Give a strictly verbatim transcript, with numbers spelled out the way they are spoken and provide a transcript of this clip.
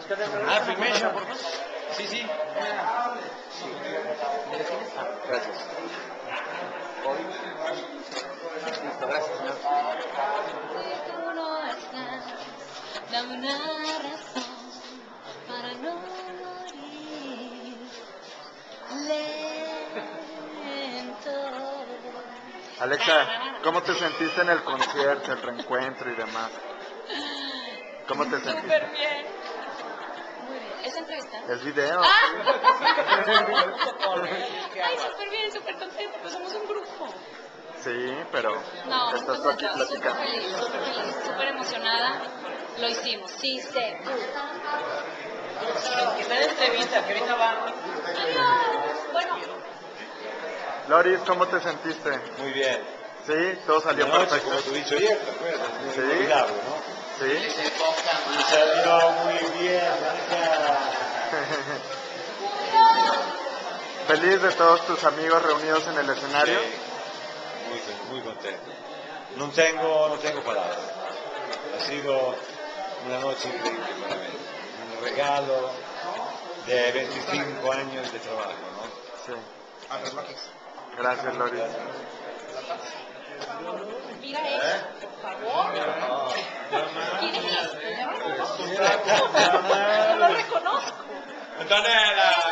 Ah, filmation, por favor. Sí, sí. Gracias. Listo, gracias, señor. Dame una razón para no morir lento. Alexa, ¿cómo te sentiste en el concierto, el reencuentro y demás? ¿Cómo te sentiste? Súper bien. Muy bien. ¿Es entrevista? ¿Es video? ¡Ah! Ay, súper bien, súper contenta, pues somos un grupo. Sí, pero No, estás tú aquí súper platicando. feliz, súper feliz, súper emocionada. Lo hicimos, sí, sé. Que está en entrevista, que ahorita va. Adiós. Bueno. Loris, ¿cómo te sentiste? Muy bien. Sí, todo salió La noche, perfecto. como tú dicho ayer, ¿te acuerdas? Muy Sí. inolvidable, ¿no? Sí. Y salió muy bien, gracias. ¿Feliz de todos tus amigos reunidos en el escenario? Sí, muy, muy contento. No tengo, no tengo palabras. Ha sido una noche increíble para mí. Un regalo de veinticinco años de trabajo, ¿no? Sí. Gracias, Loris. Mira eso, por favor. ¿Quién es este? No lo reconozco. Antonella!